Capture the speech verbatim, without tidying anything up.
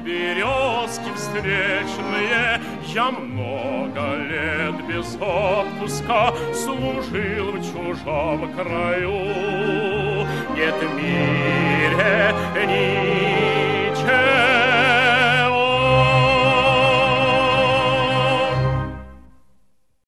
березки встречные, я много лет без отпуска служил в чужом краю. Нет в мире ни